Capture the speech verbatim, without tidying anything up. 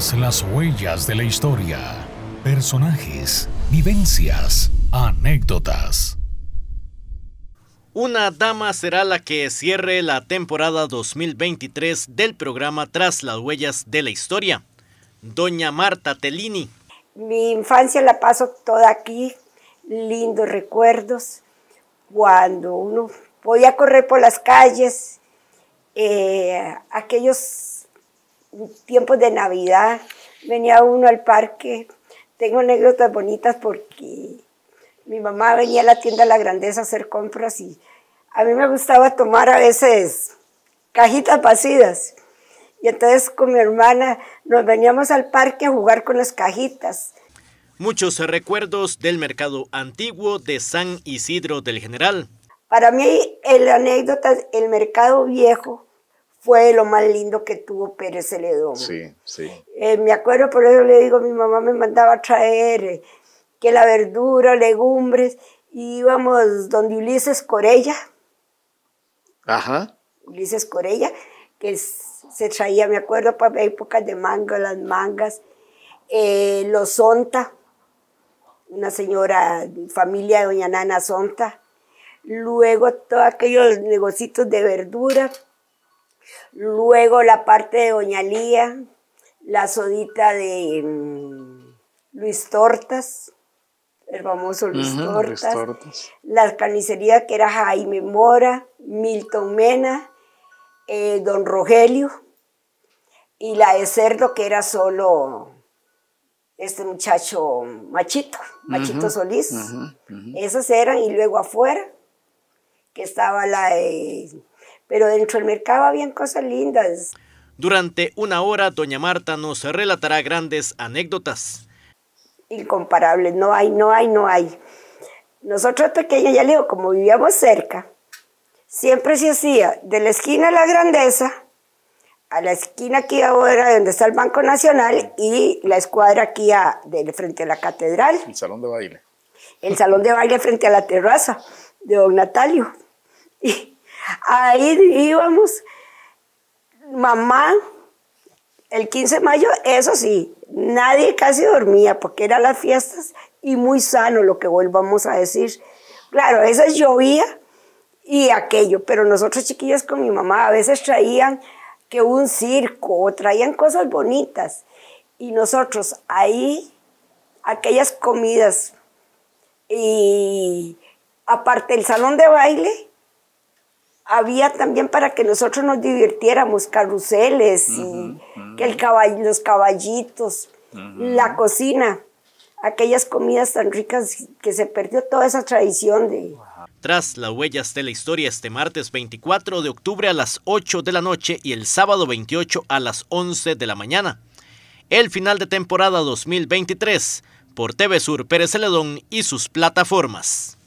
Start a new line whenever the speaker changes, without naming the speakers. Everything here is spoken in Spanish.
Tras las huellas de la historia, personajes, vivencias, anécdotas.
Una dama será la que cierre la temporada dos mil veintitrés del programa Tras las huellas de la historia. Doña Marta Tellini.
Mi infancia la paso toda aquí, lindos recuerdos, cuando uno podía correr por las calles, eh, aquellos tiempos de Navidad, venía uno al parque. Tengo anécdotas bonitas porque mi mamá venía a la tienda La Grandeza a hacer compras y a mí me gustaba tomar a veces cajitas vacías. Y entonces con mi hermana nos veníamos al parque a jugar con las cajitas.
Muchos recuerdos del mercado antiguo de San Isidro del General.
Para mí, la anécdota, el mercado viejo fue lo más lindo que tuvo Pérez Celedón.
Sí, sí.
Eh, me acuerdo, por eso le digo, mi mamá me mandaba a traer eh, que la verdura, legumbres, y íbamos donde Ulises Corella.
Ajá.
Ulises Corella, que se traía, me acuerdo, para épocas de mango, las mangas, eh, los Sonta, una señora, familia de doña Nana Sonta, luego todos aquellos negocios de verdura, luego la parte de doña Lía, la sodita de um, Luis Tortas, el famoso Luis, uh-huh, Tortas, Luis Tortas, la carnicería que era Jaime Mora, Milton Mena, eh, don Rogelio, y la de cerdo que era solo este muchacho Machito, Machito uh-huh, Solís. Uh-huh, uh-huh. Esas eran, y luego afuera, que estaba la de... Pero dentro del mercado habían cosas lindas.
Durante una hora, doña Marta nos relatará grandes anécdotas.
Incomparables, no hay, no hay, no hay. Nosotros pequeños, ya le digo, como vivíamos cerca, siempre se hacía de la esquina de La Grandeza a la esquina aquí ahora donde está el Banco Nacional y la escuadra aquí a, de frente a la catedral.
El salón de baile.
El salón de baile frente a la terraza de don Natalio. Y ahí íbamos, mamá, el quince de mayo, eso sí, nadie casi dormía porque eran las fiestas y muy sano lo que volvamos a decir. Claro, a veces llovía y aquello, pero nosotros chiquillos con mi mamá a veces traían que un circo, o traían cosas bonitas. Y nosotros ahí, aquellas comidas, y aparte del salón de baile, había también para que nosotros nos divirtiéramos, carruseles, uh-huh, y uh-huh. que el caball los caballitos, uh-huh. la cocina, aquellas comidas tan ricas que se perdió toda esa tradición de...
Tras las huellas de la historia, este martes veinticuatro de octubre a las ocho de la noche y el sábado veintiocho a las once de la mañana. El final de temporada dos mil veintitrés por T V Sur Pérez Celedón y sus plataformas.